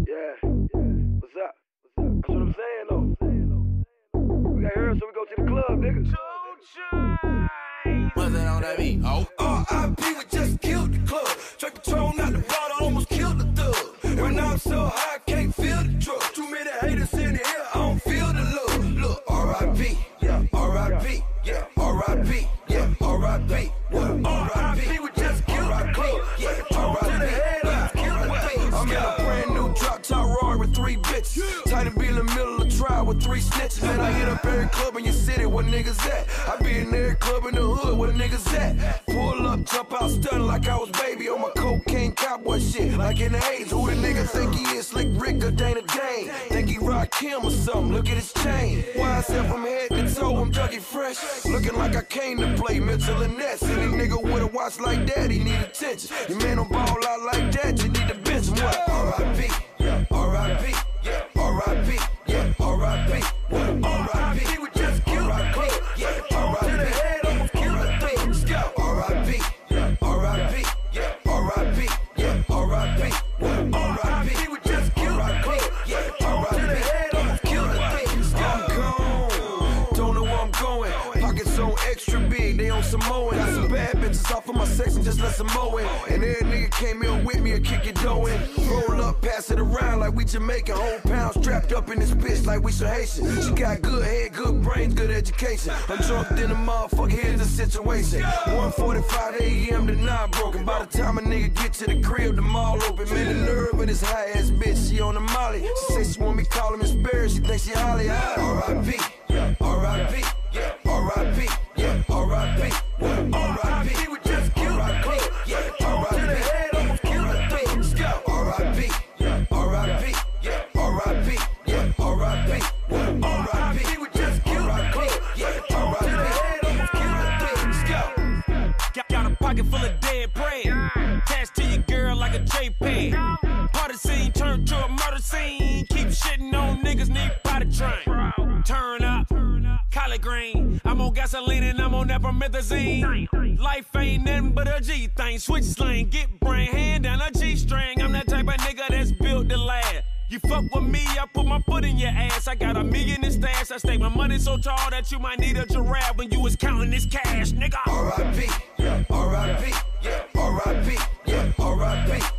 Yeah. What's up? That's what I'm saying, though. We got here, so we go to the club, nigga. What's that on that beat? Oh. R.I.P. we just killed the club. Straight Patron out the bottle, almost killed the thug. Right now I'm so high, I can't feel the drug. Too many haters in the air, I don't feel the love. Look, R.I.P. Yeah, R.I.P. Yeah, R.I.P. Yeah, R.I.P. What? R.I.P. we just killed the club. Yeah, R.I.P. I'm in a brand new drop top Rory with 3 bitches. Tiny B in the middle of the trial with 3 snitches. Man, I hit up every club in your city, where niggas at? I be in every club in the hood, where niggas at? Pull up, jump out, stunning like I was baby on my cocaine cowboy shit. Like in the 80s, who the nigga think he is? Slick Rick or Dana Dane? Think he rock him or something? Look at his chain. Why I said from head to toe, I'm Dougie Fresh. Looking like I came to play Mitchell and Ness. Any nigga with a watch like that, he need attention. Your man don't ball out like that, you need to bench him. What? R.I.P. Yeah, R.I.P. Yeah, R.I.P. Yeah, R.I.P. What? R.I.P. we just killed the club. Yeah, R.I.P. to the head, almost killed the thug. Scout. R.I.P. Yeah, R.I.P. Yeah, R.I.P. Yeah, R.I.P. What? R.I.P. we just killed the club. Yeah, R.I.P. to the head, almost killed the thug. Scout. I'm gone. Don't know where I'm going. Pockets on extra big, they on Samoan. Got some bad bitches off of my section, just let some mow in. And every nigga came in with me and kick it dough in. Roll up, pass it around like we Jamaican. Whole pound strapped up in this bitch like we some Haitian. She got good head, good brains, good education. I'm drunk in the motherfucker, here's the situation. 1:45 a.m. to 9 broken. By the time a nigga get to the crib, the mall open. Man, the nerve of this high ass bitch, she on the molly. She say she want me call him Sparrow, she think she Holly. R.I.P. Yeah, R.I.P. Yeah, R.I.P. Yeah, R.I.P. What? R.I.P. we just killed the club. Yeah, R.I.P. to the head, almost killed the thug. Scout. R.I.P. Yeah, R.I.P. Yeah, R.I.P. Yeah, R.I.P. What? R.I.P. we just killed the club. Yeah, R.I.P. to the head, almost killed the thug. Scout. Got a pocket full of dead bread. Attached to your girl like a JPEG. Party scene turned to a murder scene. Keep shitting on niggas, need body train. Turn up, collard green. I'm on gasoline and I'm on that promethazine. Life ain't nothing but a G thing. Switch slang, get brain, hand down a G string. I'm that type of nigga that's built to last. You fuck with me, I put my foot in your ass. I got $1 million in stash. I stake my money so tall that you might need a giraffe when you was counting this cash, nigga. R.I.P. Yeah, R.I.P. Yeah, R.I.P. Yeah, R.I.P.